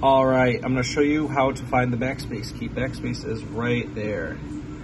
All right, I'm going to show you how to find the backspace key. Backspace is right there.